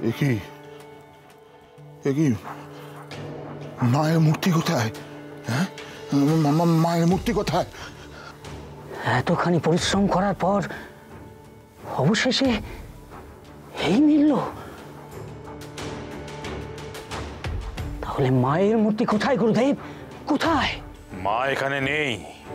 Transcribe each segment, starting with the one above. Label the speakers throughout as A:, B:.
A: একই একই মায়ের মূর্তি কোথায়? হ্যাঁ, মায়ের মূর্তি কোথায়?
B: এতখানি পরিশ্রম করার পর অবশেষে এই মিলল। তাহলে মায়ের মূর্তি কোথায় গুরুদেব, কোথায়?
C: মা এখানে নেই।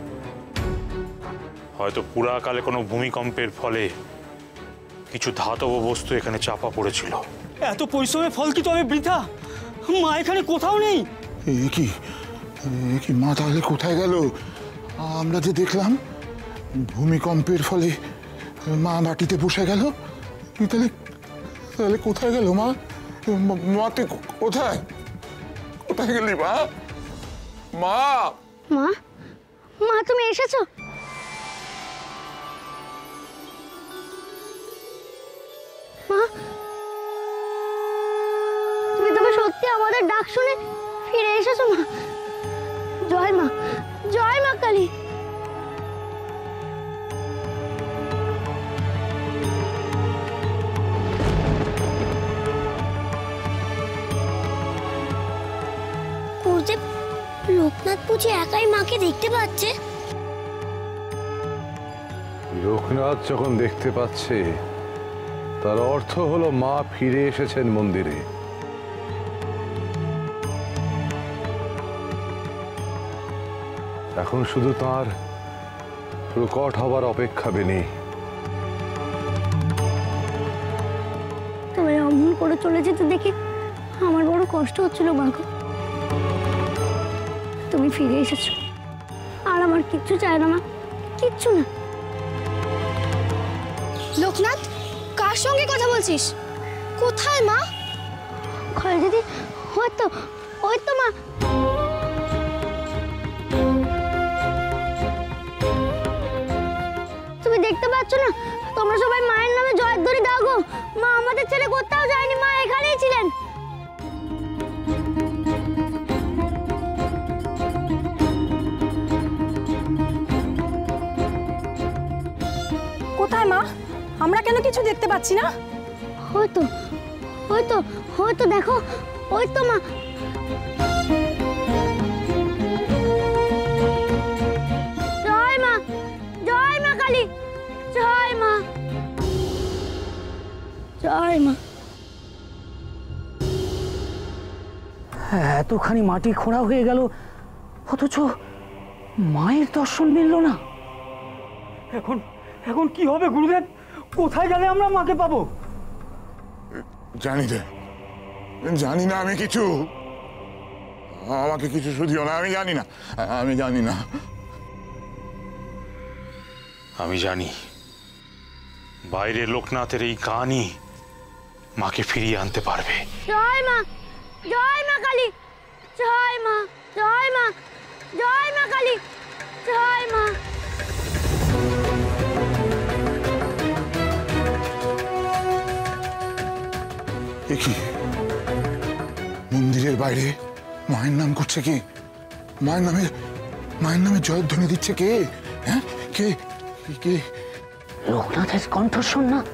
C: হয়তো পুরাকালে কোনো ভূমিকম্পের ফলে কিছু ধাতব বস্তু এখানে চাপা পড়েছিল।
B: এত পরিশ্রমের ফল কি তবে বৃথা? মা এখানে কোথাও নেই।
A: কি মা তাহলে কোথায় গেল? আমরা যে দেখলাম ভূমিকম্পের ফলে মা মাটিতে বসে গেল, তাহলে তাহলে কোথায় গেল মা? মা তুই কোথায় কোথায় গেলি মা? মা
D: মা মা তুমি এসেছো? মা তুমি তবে সত্যি আমাদের ডাক শুনে ফিরে এসেছো মা? জয় মা, জয় মা কালী। গুরুদেব, লোকনাথ বুঝি একাই মাকে দেখতে পাচ্ছে?
E: লোকনাথ যখন দেখতে পাচ্ছে তার অর্থ হলো মা ফিরে এসেছেন মন্দিরে। এখন শুধু তার প্রকট হবার অপেক্ষা বেনি।
D: তবে অমন করে চলে যেতে দেখে আমার বড় কষ্ট হচ্ছিল মাগো। তুমি ফিরে এসেছো আর আমার কিচ্ছু চাই না মা, কিচ্ছু না। লোকনাথ, কার সঙ্গে কথা বলছিস? কোথায় মা? ঘরে দিদি, হয়তো ওই তো মা। তুমি দেখতে পাচ্ছ না? তোমরা সবাই মায়ের নামে জয়ধ্বনি দাও গো। মা আমাদের ছেড়ে কোথাও যায়নি, মা এখানেই ছিলেন।
F: কোথায় মা? আমরা কেন কিছু দেখতে পাচ্ছি না?
D: হয়তো হয়তো হয়তো দেখো, ওই তো মা। জয় মা, জয় মা কালী, জয় মা, জয় মা।
B: এতখানি মাটি খোঁড়া হয়ে গেল, অথচ মায়ের দর্শন মিলল না। এখন এখন কি হবে গুরুদেব? কোথায় গেলে আমরা মাকে পাবো?
A: জানি না আমি কিছু। আমাকে কিছু শুধিও না, আমি জানি না, আমি জানি না।
C: আমি জানি বাইরে লোকনাথের এই কানই মাকে ফিরিয়ে আনতে পারবে।
D: জয় মা, জয় মা কালী, জয় মা, জয় মা, জয় মা কালী, জয় মা।
A: কি মন্দিরের বাইরে মায়ের নাম করছে কে? মায়ের নামে জয়ধ্বনি দিচ্ছে কে? হ্যাঁ, কে কে?
B: লোকনাথের কণ্ঠস্বর না?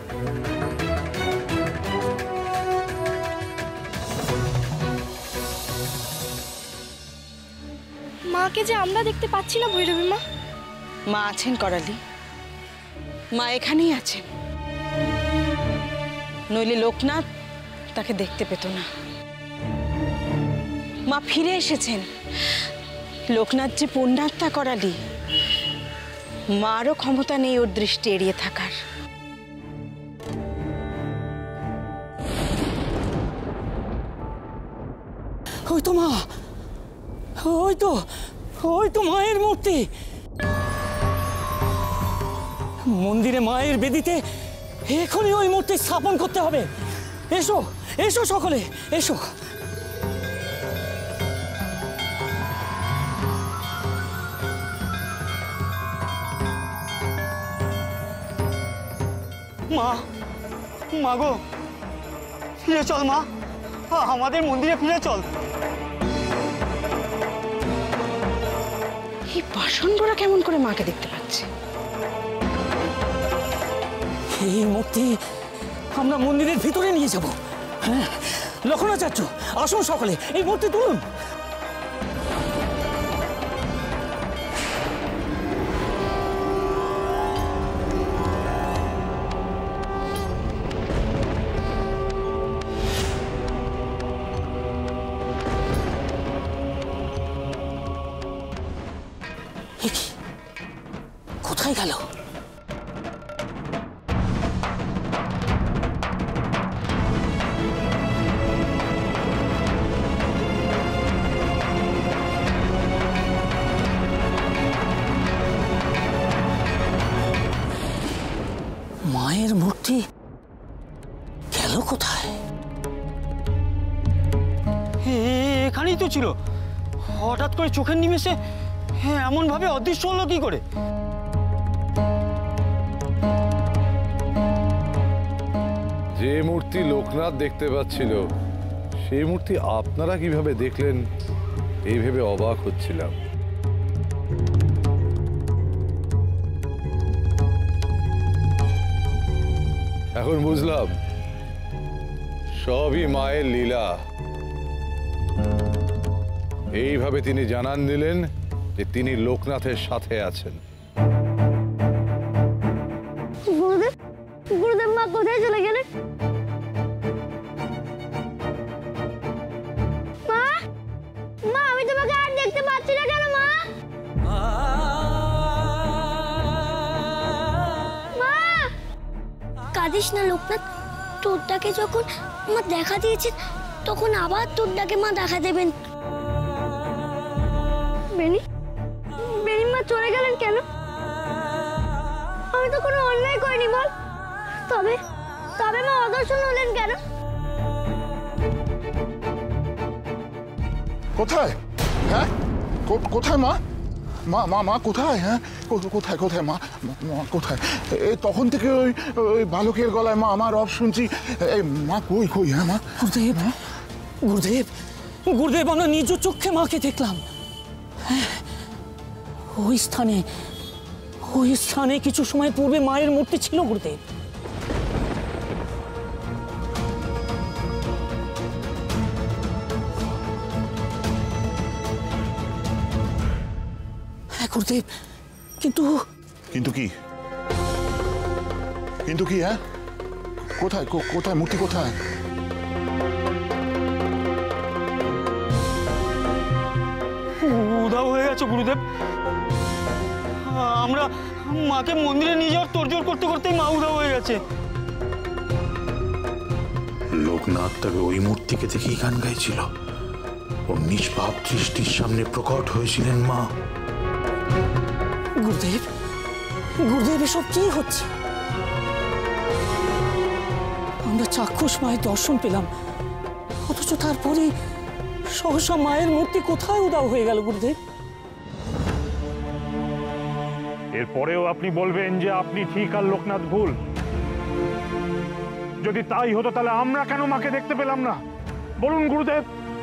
F: মাকে যে আমরা দেখতে পাচ্ছি না ভৈরবী মা।
G: মা আছেন করালি, মা এখানেই আছেন, নইলে লোকনাথ তাকে দেখতে পেত না। মা ফিরে এসেছেন। লোকনাথ যে পুণ্যাত্মা করালি, মারও ক্ষমতা নেই ওর দৃষ্টি এড়িয়ে থাকার।
B: ওই তো মা, ওই তো মায়ের মূর্তি। মন্দিরে মায়ের বেদিতে এখনই ওই মূর্তি স্থাপন করতে হবে। এসো এসো সকলে, এসো। মা, মা গো, ফিরে চল মা, আমাদের মন্দিরে ফিরে চল।
G: এই বাসনগুলো কেমন করে মাকে দেখতে পাচ্ছে?
B: এই মূর্তি আমরা মন্দিরের ভিতরে নিয়ে যাব। লক্ষণাচার্য, আসুন সকলে, এই মূর্তি তুলুন। কোথায় গেল? মায়ের মূর্তি গেল কোথায়?
H: এখানেই তো ছিল, হঠাৎ করে চোখের নিমেষে এমন ভাবে অদৃশ্য হলো কি করে?
E: যে মূর্তি লোকনাথ দেখতে পাচ্ছিল সেই মূর্তি আপনারা কিভাবে দেখলেন এই ভেবে অবাক হচ্ছিলাম। এখন বুঝলাম সবই মায়ের লীলা। এইভাবে তিনি জানান দিলেন যে তিনি লোকনাথের সাথে আছেন।
D: গুরুদেব, গুরুদেব, মা কোথায় চলে গেলেন? মা, মা, আমি তোমাকে আর দেখতে পাচ্ছি না কেন? মা, মা, কাঁদিস না লোকনাথ। তোর ডাকে যখন মা দেখা দিয়েছেন, তখন আবার তোর ডাকে মা দেখা দেবেন। বেনি, বেনি মা চলে গেলেন কেন? আমি তো কোনো অন্যায় করিনি বল। তবে তবে মা অদর্শন হলেন কেন?
A: কোথায়? হ্যাঁ, কোথায় মা? মা মা মা কোথায়? হ্যাঁ, কোথায় কোথায় মা? মা কোথায়? এই তখন থেকে ওই ওই বালকের গলায় মা আমার রব শুনছি। এই মা কই কই? হ্যাঁ মা।
B: গুরুদেব, গুরুদেব, গুরুদেব, আমরা নিজ চোখে মাকে দেখলাম। ওই স্থানে কিছু সময় পূর্বে মায়ের মূর্তি ছিল গুরুদেব। হ্যাঁ গুরুদেব, কিন্তু
A: কিন্তু কি? কিন্তু কি? হ্যাঁ, কোথায় কোথায় মূর্তি কোথায়?
H: উধাও হয়ে গেছে গুরুদেব। আমরা মাকে মন্দিরে নিয়ে যাওয়ার তোড়জোড় করতে করতেই মা উধাও হয়ে গেছে।
C: লোকনাথ তবে ওই মূর্তিকে দেখেই গান গাইছিল। ওর নিষ্পাপ দৃষ্টির সামনে প্রকট হয়েছিলেন মা।
B: গুরুদেব, গুরুদেব, এসব কি হচ্ছে? আমরা চাক্ষুষ মায়ের দর্শন পেলাম, অথচ তারপরে সহসা মায়ের মূর্তি কোথায় উধাও হয়ে গেল গুরুদেব?
C: এরপরেও আপনি বলবেন যে আপনি ঠিক আর লোকনাথ ভুল? যদি তাই হতো তাহলে আমরা কেন মাকে দেখতে পেলাম না? বলুন গুরুদেব।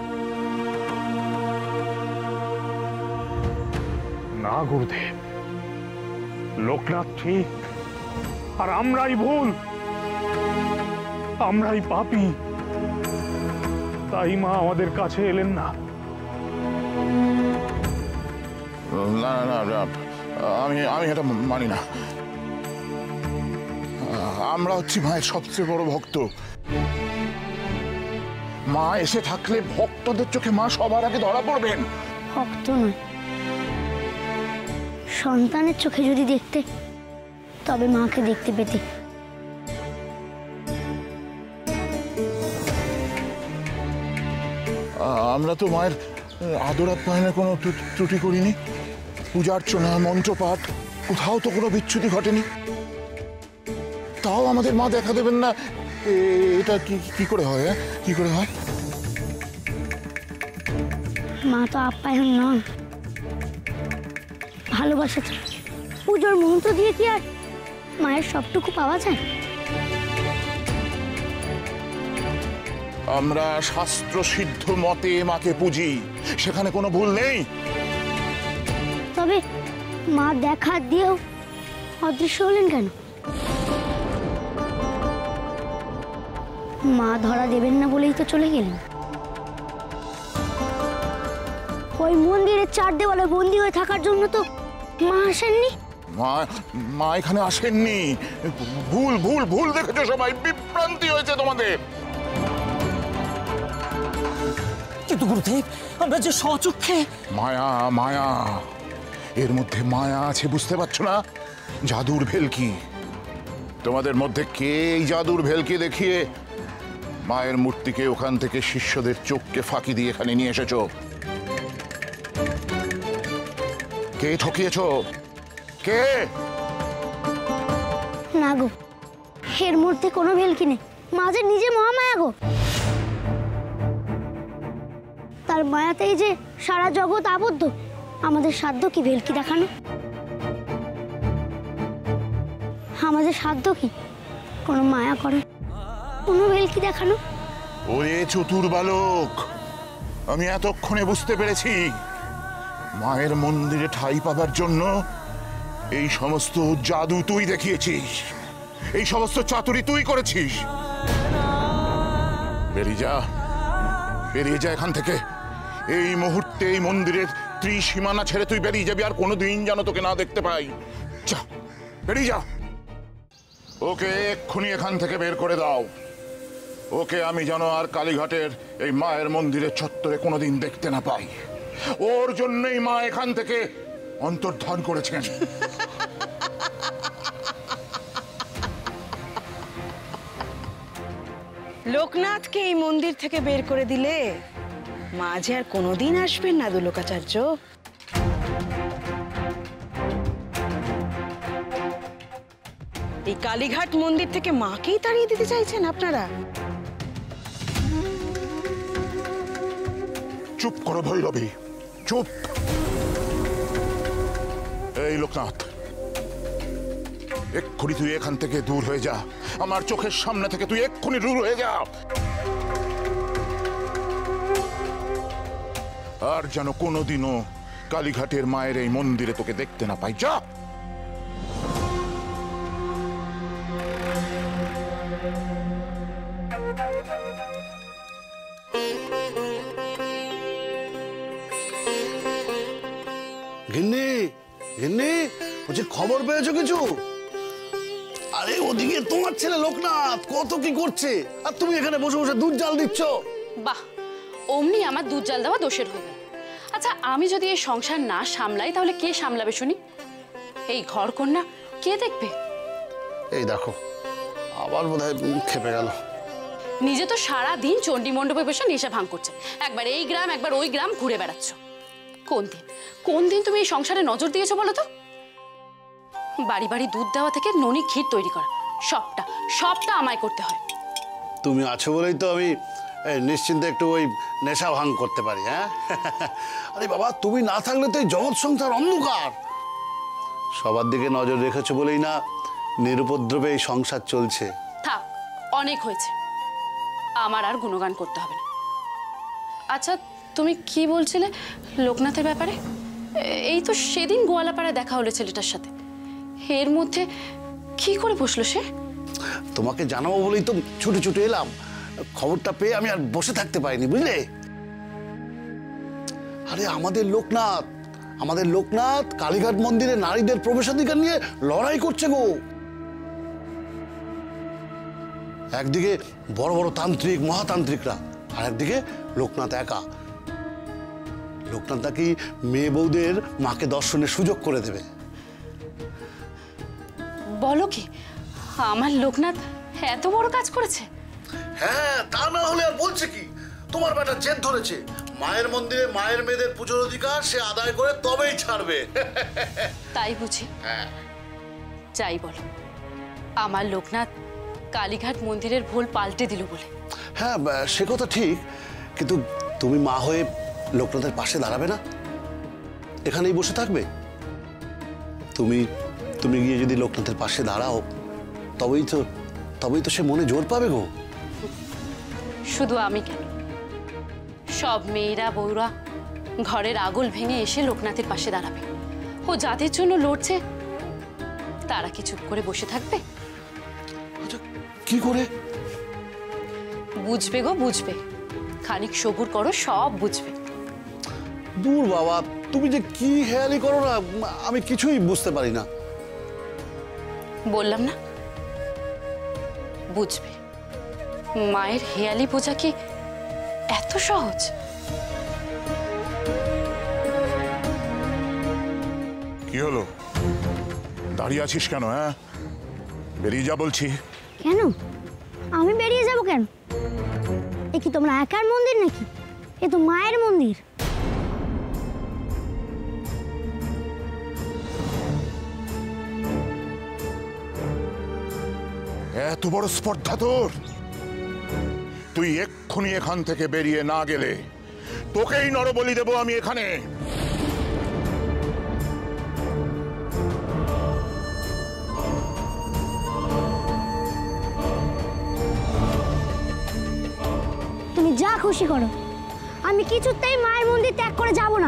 C: না গুরুদেব, লোকনাথ ঠিক আর আমরাই ভুল, আমরাই পাপী। তাই মা আমাদের কাছে এলেন না।
A: না না না, আমি আমি এটা মানি না। আমরা হচ্ছি মায়ের সবচেয়ে বড় ভক্ত। মা এসে থাকলে ভক্তদের চোখে মা সবার আগে ধরা পড়বেন।
D: ভক্ত নয়, সন্তানের চোখে যদি দেখতে, তবে মাকে দেখতে পেতে।
A: আমরা তো মায়ের আদর আপ্যায়নের কোনো ত্রুটি করিনি। পূজার্চনা, মন্ত্রপাঠ, কোথাও তো কোনো বিচ্যুতি ঘটেনি। তাও আমাদের মা দেখা দেবেন না, এটা কি করে হয়? কি করে হয়?
D: মা তো আপ্যায়ন নন, ভালোবাসা চায়। পুজোর মন্ত্র দিয়ে কি আর মায়ের সবটুকু পাওয়া যায়?
A: আমরা শাস্ত্র সিদ্ধ মতে মাকে পুজি, সেখানে কোনো ভুল নেই।
D: তবে মা দেখা দিয়েও অদৃশ্য হলেন কেন? মা ধরা দেবেন না বলেই তো চলে গেলেন। ওই মন্দিরের চার দেওয়ালে বন্দি হয়ে থাকার জন্য তো মা আসেননি।
A: মা মা এখানে আসেননি। ভুল ভুল ভুল দেখেছো সবাই, বিভ্রান্তি হয়েছে তোমাদের।
B: কিন্তু গুরুদেব, আমরা যে স্বচক্ষে
A: মায়া মায়া, এর মধ্যে মায়া আছে, বুঝতে পারছো না? জাদুর ভেলকি। তোমাদের মধ্যে কে এই জাদুর ভেলকি দেখিয়ে মায়ের মূর্তিকে ওখান থেকে শিষ্যদের চোখকে ফাঁকি দিয়ে এখানে নিয়ে এসেছো? কে ঠকিয়েছ? কে?
D: না গো, এর মধ্যে কোনো ভেলকি নেই। মা যে নিজে মহামায়া গো। তার মায়াতেই যে সারা জগৎ আবদ্ধ। আমাদের সাধ্য কি ভেলকি দেখানো? আমাদের সাধ্য কি কোনো মায়া করে, কোনো ভেলকি দেখানো?
A: ওরে চতুর বালক, আমি এতক্ষণে বুঝতে পেরেছি মায়ের মন্দিরে ঠাঁই পাবার জন্য এই সমস্ত জাদু তুই দেখিয়েছিস, এই সমস্ত চাতুরি তুই করেছিস। বেরিয়ে যা, বেরিয়ে যা এখান থেকে। এই মুহূর্তে এই মন্দিরের ত্রিসীমানা ছেড়ে তুই বেরিয়ে যাবি, আর কোনোদিন যেন তোকে না দেখতে পাই। যা, বেরিয়ে যা। ওকে এক্ষুনি এখান থেকে বের করে দাও। ওকে আমি যেন আর কালীঘাটের এই মায়ের মন্দিরের চত্বরে কোনোদিন দেখতে না পাই। ওর জন্যই মা এখান থেকে অন্তর্ধান করেছেন।
G: লোকনাথকে এই মন্দির থেকে বের করে দিলে মা যে আর কোনোদিন আসবেন না দুলোকাচার্য। এই কালীঘাট মন্দির থেকে মাকেই তাড়িয়ে দিতে চাইছেন আপনারা?
A: চুপ করো ভৈরবী, চুপ। এই লোকনাথ, এক্ষুনি তুই এখান থেকে দূর হয়ে যা। আমার চোখের সামনে থেকে তুই এক্ষুনি দূর হয়ে যা। আর যেন কোনোদিনও কালীঘাটের মায়ের এই মন্দিরে তোকে দেখতে না পাই। যা।
I: গিন্নি, গিন্নি, বলছি খবর পেয়েছো কিছু? আরে ওদিকে তোমার ছেলে লোকনাথ কত কি করছে, আর তুমি এখানে বসে বসে দুধ জাল দিচ্ছ।
J: বাহ, অমনি আমার দুধ জাল দেওয়া দোষের হয়ে গেল। আচ্ছা, আমি যদি এই সংসার না সামলাই তাহলে কে সামলাবে শুনি? এই ঘর কন্যা কে দেখবে?
I: এই দেখো, আবার বোধহয় খেপে গেল।
J: নিজে তো সারা দিন চণ্ডী মণ্ডপে বসে নেশা ভাঙ করছে, একবার এই গ্রাম একবার ওই গ্রাম ঘুরে বেড়াচ্ছ। কোন দিন তুমি এই সংসারে নজর দিয়েছো বলো তো? বাড়ি বাড়ি দুধ দেওয়া থেকে ননি ক্ষীর তৈরি করা, সবটা সবটা আমায় করতে হয়।
I: তুমি আছো বলেই তো আমি নিশ্চিন্তে একটু ওই নেশা ভাঙ করতে পারি। হ্যাঁ, আরে বাবা, তুমি না থাকলে তো এই জগৎ সংসার অন্ধকার। সবার দিকে নজর রেখেছো বলেই না নিরুপদ্রবে এই সংসার চলছে।
J: থাক, অনেক হয়েছে, আমার আর গুণগান করতে হবে না। আচ্ছা, তুমি কি বলছিলে লোকনাথের ব্যাপারে? এই তো সেদিন গোয়ালাপাড়ায় দেখা হলো ছেলেটার সাথে, এর মধ্যে কি করে বসলো সে?
I: তোমাকে জানাবো বলেই তো ছুটে ছুটে এলাম। খবরটা পেয়ে আমি আর বসে থাকতে পারিনি, বুঝলে? আরে আমাদের লোকনাথ কালীঘাট মন্দিরে নারীদের প্রবেশাধিকার নিয়ে লড়াই করছে গো। একদিকে বড় বড় তান্ত্রিক মহাতান্ত্রিকরা, আর একদিকে লোকনাথ একা। লোকনাথ নাকি মেয়ে বউদের মাকে দর্শনের সুযোগ করে দেবে।
J: বলো কি, আমার লোকনাথ এত বড় কাজ করেছে?
I: হ্যাঁ, তা না হলে আর বলছে কি? তোমার বেটা জেদ ধরেছে, মায়ের মন্দিরে মায়ের মেয়েদের পুজোর অধিকার সে আদায় করে তবেই ছাড়বে।
J: তাই বুঝি?
I: হ্যাঁ।
J: যাই বলো, আমার লোকনাথ কালীঘাট মন্দিরের ভুল পাল্টে দিল বলে।
I: হ্যাঁ, সে কথা ঠিক, কিন্তু তুমি মা হয়ে লোকনাথের পাশে দাঁড়াবে না? এখানেই বসে থাকবে? তুমি গিয়ে যদি লোকনাথের পাশে দাঁড়াও, তবেই তো সে মনে জোর পাবে গো।
J: শুধু আমি কেন, সব মেয়েরা বউরা ঘরের আগল ভেঙে এসে লোকনাথের পাশে দাঁড়াবে। ও যাদের জন্য লড়ছে তারা কি চুপ করে বসে থাকবে?
I: আচ্ছা, কি করে?
J: বুঝবে গো বুঝবে, খানিক সবুর করো, সব বুঝবে।
I: দূর বাবা, তুমি যে কি হেয়ালি করো না, আমি কিছুই বুঝতে পারি না।
J: বললাম না বুঝবে। মায়ের হেয়ালি বোঝা কি এত সহজ?
A: কি হলো, দাঁড়িয়ে আছিস কেন? হ্যাঁ, বেরিয়ে যা বলছি।
D: কেন আমি বেরিয়ে যাব কেন? এ কি তোমরা একার মন্দির নাকি? এ তো মায়ের মন্দির।
A: এত বড় স্পর্ধা তোর! তুই এক্ষুনি এখান থেকে বেরিয়ে না গেলে তোকেই নরবলি দেব আমি এখানে।
D: তুমি যা খুশি করো, আমি কিছুতেই মায়ের মন্দির ত্যাগ করে যাব না।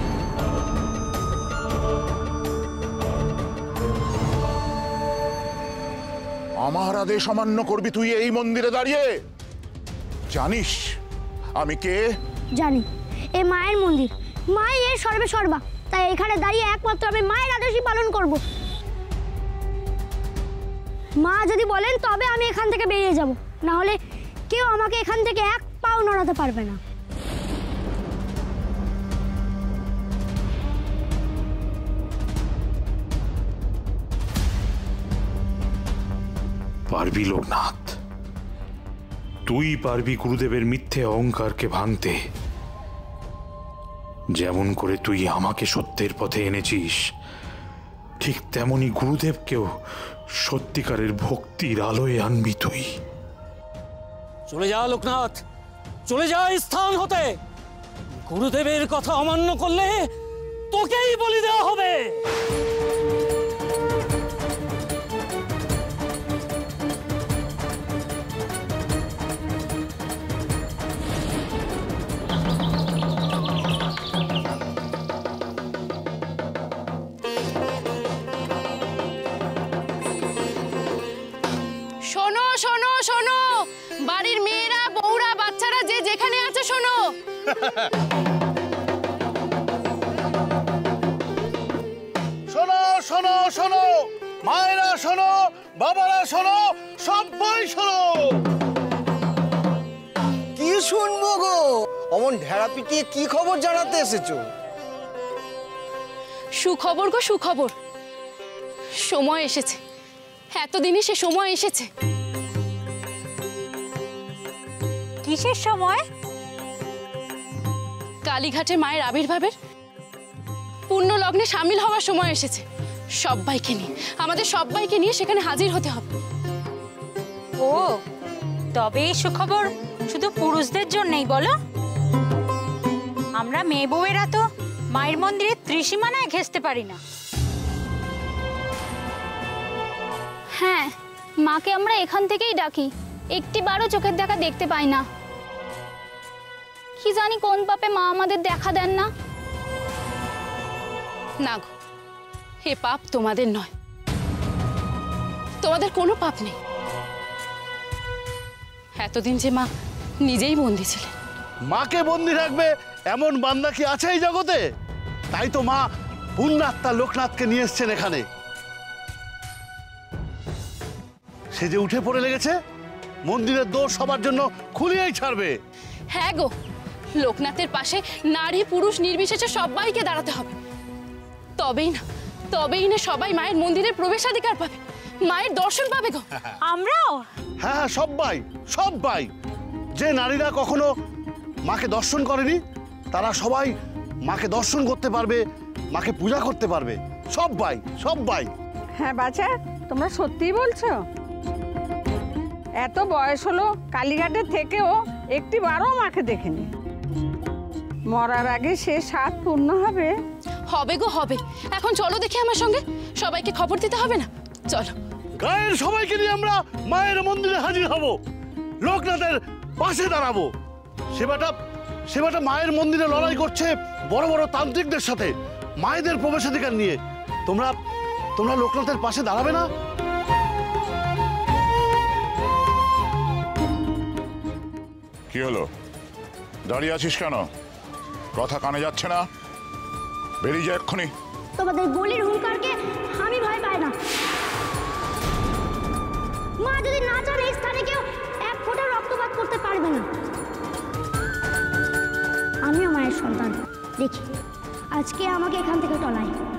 A: আমার আদেশ অমান্য করবি তুই এই মন্দিরে দাঁড়িয়ে? জানিস আমি কে?
D: জানি, এ মায়ের মন্দির, মাই এর সর্বে সর্বা। তাই এখানে দাঁড়িয়ে একমাত্র আমি মায়ের আদেশই পালন করব। মা যদি বলেন তবে আমি এখান থেকে বেরিয়ে যাব, না হলে কেউ আমাকে এখান থেকে এক পাও নড়াতে পারবে না।
C: পারবি লোকনাথ, তুই পারবি গুরুদেবের মিথ্যে অহংকারকে ভাঙতে। যেমন করে তুই আমাকে সত্যের পথে এনেছিস, ঠিক তেমনি গুরুদেবকেও সত্যিকারের ভক্তির আলোয় আনবি তুই।
H: চলে যা লোকনাথ, চলে যা স্থান হতে। গুরুদেবের কথা অমান্য করলে তোকেই বলি দেওয়া হবে।
J: শোনো শোনো শোনো, বাড়ির মেয়েরা, বউরা, বাচ্চারা যে যেখানে আছে শোনো।
I: শোনো শোনো শোনো, মায়েরা শোনো, বাবারা শোনো, সবাই শোনো।
K: কি শুনবো গো? অমন ঢেড়া পিটিয়ে কি খবর জানাতে এসেছো?
J: সুখবর গো সুখবর, সময় এসেছে। এতদিনই সে সময় এসেছে।
F: কিসের সময়?
J: কালীঘাটে মায়ের আবির্ভাবের পূর্ণ লগ্নে সামিল হওয়ার সময় এসেছে। সবাইকে নিয়ে, আমাদের সবাইকে নিয়ে সেখানে হাজির হতে হবে।
F: ও, তবে এই সুখবর শুধু পুরুষদের জন্যই বলো? আমরা মেয়ে বউয়েরা তো মায়ের মন্দিরের ত্রিসীমানায় ঘেঁষতে পারি না।
L: হ্যাঁ, মাকে আমরা এখান থেকেই ডাকি, একটিবারও চোখের দেখা দেখতে পাই না। কি জানি কোন পাপে মা আমাদের দেখা দেন না।
J: না গো, এ পাপ তোমাদের নয়, তোমাদের কোনো পাপ নেই। এতদিন যে মা নিজেই বন্দী ছিলেন।
I: মাকে বন্দি রাখবে এমন বান্দা কি আছে এই জগতে? তাই তো মা পুণ্যাত্মা লোকনাথকে নিয়ে এসছেন এখানে। সে যে উঠে পড়ে লেগেছে, মন্দিরের দোর সবার জন্য খুলিয়েই ছাড়বে।
J: হ্যাঁ গো, লোকনাথের পাশে নারী পুরুষ নির্বিশেষে সবাইকে দাঁড়াতে হবে। তবেই না সবাই মায়ের মন্দিরের প্রবেশাধিকার পাবে, মায়ের দর্শন পাবে গো।
F: আমরাও?
I: হ্যাঁ হ্যাঁ, সবাই সবাই। যে নারীরা কখনো মাকে দর্শন করেনি, তারা সবাই মাকে দর্শন করতে পারবে, মাকে পূজা করতে পারবে। সবাই সবাই।
M: হ্যাঁ বাছা, তোমরা সত্যিই বলছো? এত বয়স হলো কালীঘাটের থেকেও একটিবারও মাকে দেখিনি। মরার আগে সে স্বাদ পূর্ণ হবে।
J: হবে গো হবে। এখন চলো দেখি আমার সঙ্গে, সবাইকে খবর দিতে হবে না? চলো।
I: গায়ের সবাইকে নিয়ে আমরা মায়ের মন্দিরে হাজির হব, লোকনাথের পাশে দাঁড়াবো। সেবাটা মায়ের মন্দিরে লড়াই করছে বড় বড় তান্ত্রিকদের সাথে, মায়েদের প্রবেশাধিকার নিয়ে। তোমরা লোকনাথের পাশে দাঁড়াবে না?
A: কি হলো? দাঁড়িয়ে আছিস কেন? কথা কানে যাচ্ছে না? বেরিয়ে যা এক্ষুনি।
D: তোমাদের বলির হুঙ্কারকে আমি ভয় পাই না। মা যদি না চান এই স্থানে কেউ এক ফোঁটা রক্তপাত করতে পারবে না। আমিও মায়ের সন্তান, দেখি আজকে আমাকে এখান থেকে টলায়।